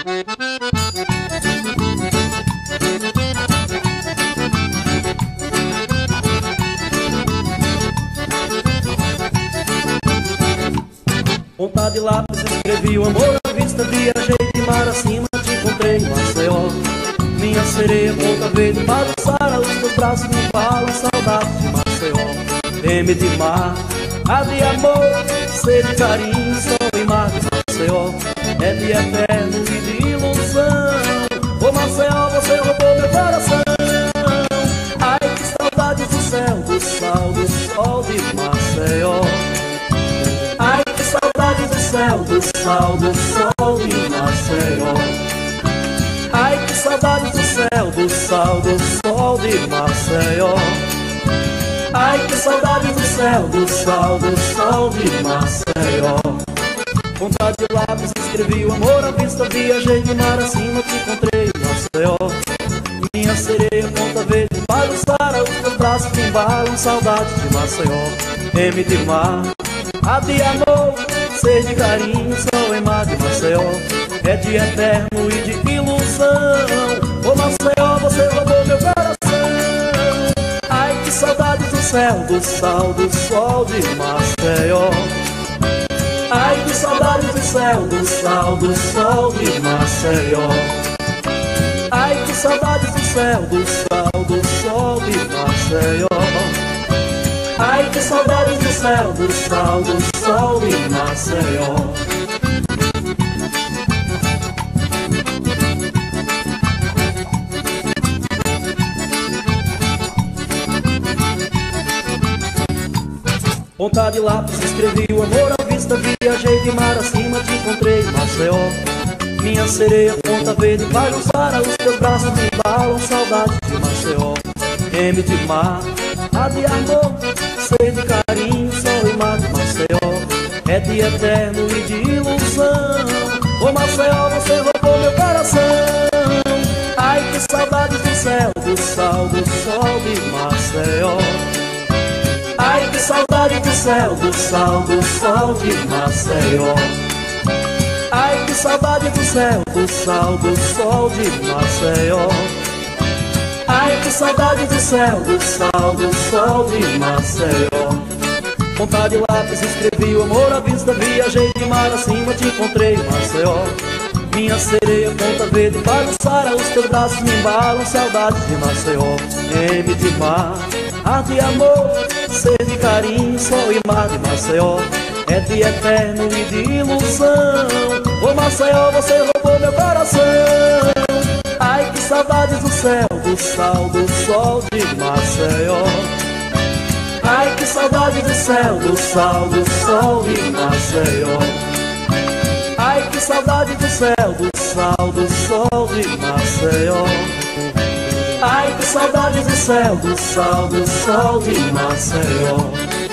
Ponta de lápis escrevi o amor à vista, viajei de mar acima, te encontrei em Maceió. Minha sereia, ponta verde, balançara os teus braços, me falam saudade de Maceió. M de mar, A de amor, C de carinho, sol e mar de Maceió. É de eterno e de ilusão. Ô Maceió, você roubou meu coração. Ai, que saudades do céu, do sal, do sol de Maceió. Ai, que saudades do céu, do sal, do sol de Maceió. Ai, que saudades do céu, do sal, do sol de Maceió. Ai, que saudades do céu, do sal, do sol de Maceió. Ponta de lápis escrevi o amor à vista, viajei de mar acima, te encontrei em Maceió. Minha sereia, ponta verde, balançara os teus braços que embalam saudade de Maceió. M de mar, A de amor, C de carinho, sol e mar de Maceió. É de eterno e de ilusão. Ô Maceió, você roubou meu coração. Ai, que saudades do céu, do sal, do sol de Maceió. Ai, que saudades do céu, do sal, do sol de Maceió. Ai, que saudades do céu, do sal, do sol de Maceió. Ai, que saudades do céu, do sal, do sol de Maceió. Ponta de lápis escrevi o amor à vista, viajei de mar acima, te encontrei em Maceió. Minha sereia, ponta verde, balançara os teus braços, me embalam saudade de Maceió. M de mar, A de amor, C de carinho, sol e mar de Maceió. É de eterno e de ilusão. Ô Maceió, você roubou meu coração. Ai, que saudades do céu, do sal, do sol de Maceió. Ai, que saudade do céu, do sal, do sol de Maceió. Ai, que saudade do céu, do sal, do sol de Maceió. Ai, que saudade do céu, do sal, do sol de Maceió. Ponta de lápis escrevi o amor à vista, viajei de mar acima, te encontrei em Maceió. Minha sereia, ponta verde, balançara os teus braços, me embalam saudades de Maceió. M de mar, A de amor, C de carinho, sol e mar de Maceió. É de eterno e de ilusão. Ô Maceió, você roubou meu coração. Ai, que saudades do céu, do sal, do sol de Maceió. Ai, que saudades do céu, do sal, do sol de Maceió. Ai, que saudade do céu, do sal, do sol de Maceió. Ai, que saudade do céu, do sal, do sol de Maceió.